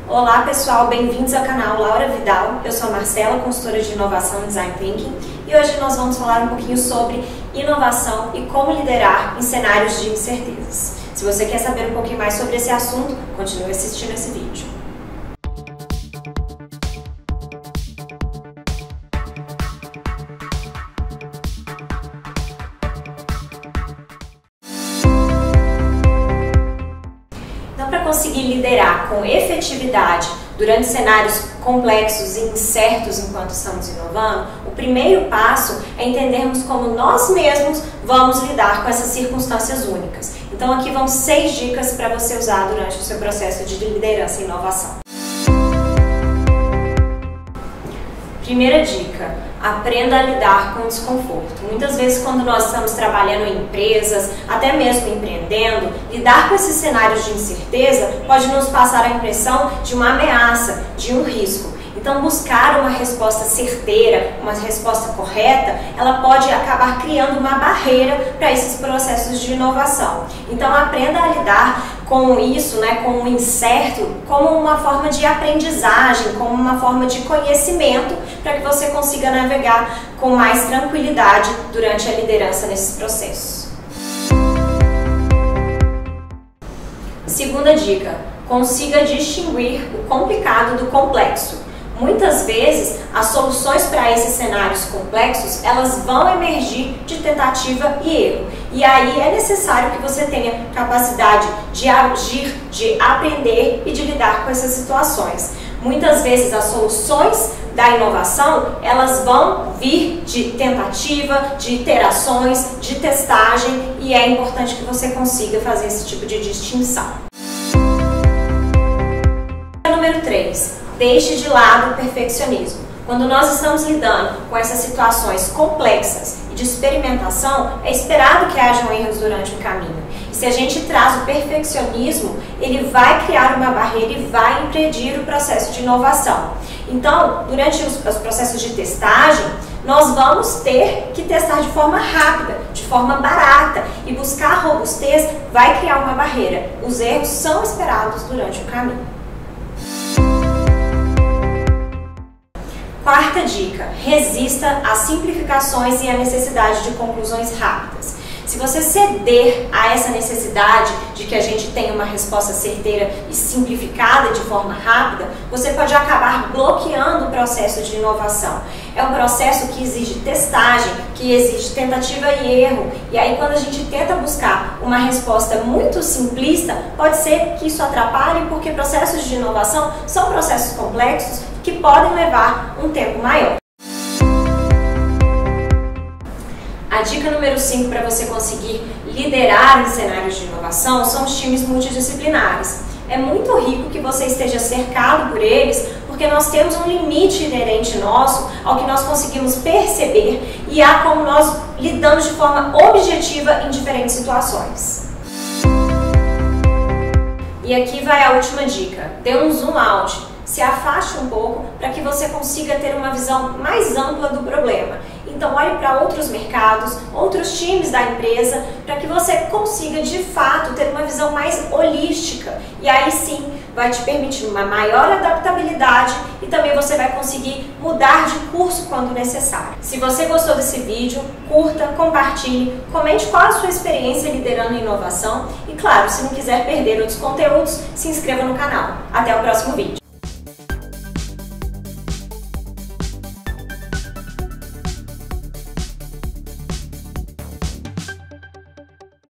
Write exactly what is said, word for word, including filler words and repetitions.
Olá pessoal, bem-vindos ao canal Laura Vidal. Eu sou a Marcela, consultora de inovação e design thinking, e hoje nós vamos falar um pouquinho sobre inovação e como liderar em cenários de incertezas. Se você quer saber um pouquinho mais sobre esse assunto, continue assistindo esse vídeo. Para conseguir liderar com efetividade durante cenários complexos e incertos enquanto estamos inovando, o primeiro passo é entendermos como nós mesmos vamos lidar com essas circunstâncias únicas. Então aqui vão seis dicas para você usar durante o seu processo de liderança e inovação. Primeira dica: aprenda a lidar com o desconforto. Muitas vezes, quando nós estamos trabalhando em empresas, até mesmo empreendendo, lidar com esses cenários de incerteza pode nos passar a impressão de uma ameaça, de um risco. Então, buscar uma resposta certeira, uma resposta correta, ela pode acabar criando uma barreira para esses processos de inovação. Então, aprenda a lidar com isso, né, com o incerto, como uma forma de aprendizagem, como uma forma de conhecimento, para que você consiga navegar com mais tranquilidade durante a liderança nesses processos. Segunda dica: consiga distinguir o complicado do complexo. Muitas vezes, as soluções para esses cenários complexos, elas vão emergir de tentativa e erro. E aí é necessário que você tenha capacidade de agir, de aprender e de lidar com essas situações. Muitas vezes, as soluções da inovação, elas vão vir de tentativa, de iterações, de testagem, e é importante que você consiga fazer esse tipo de distinção. Número três. Deixe de lado o perfeccionismo. Quando nós estamos lidando com essas situações complexas e de experimentação, é esperado que hajam erros durante o caminho. E se a gente traz o perfeccionismo, ele vai criar uma barreira e vai impedir o processo de inovação. Então, durante os, os processos de testagem, nós vamos ter que testar de forma rápida, de forma barata, e buscar robustez vai criar uma barreira. Os erros são esperados durante o caminho. Quarta dica: resista às simplificações e à necessidade de conclusões rápidas. Se você ceder a essa necessidade de que a gente tenha uma resposta certeira e simplificada de forma rápida, você pode acabar bloqueando o processo de inovação. É um processo que exige testagem, que exige tentativa e erro. E aí, quando a gente tenta buscar uma resposta muito simplista, pode ser que isso atrapalhe, porque processos de inovação são processos complexos que podem levar um tempo maior. A dica número cinco para você conseguir liderar em cenários de inovação são os times multidisciplinares. É muito rico que você esteja cercado por eles, porque nós temos um limite inerente nosso ao que nós conseguimos perceber e a como nós lidamos de forma objetiva em diferentes situações. E aqui vai a última dica: dê um zoom out. Se afaste um pouco para que você consiga ter uma visão mais ampla do problema. Então olhe para outros mercados, outros times da empresa, para que você consiga de fato ter uma visão mais holística. E aí sim vai te permitir uma maior adaptabilidade e também você vai conseguir mudar de curso quando necessário. Se você gostou desse vídeo, curta, compartilhe, comente qual a sua experiência liderando inovação e, claro, se não quiser perder outros conteúdos, se inscreva no canal. Até o próximo vídeo.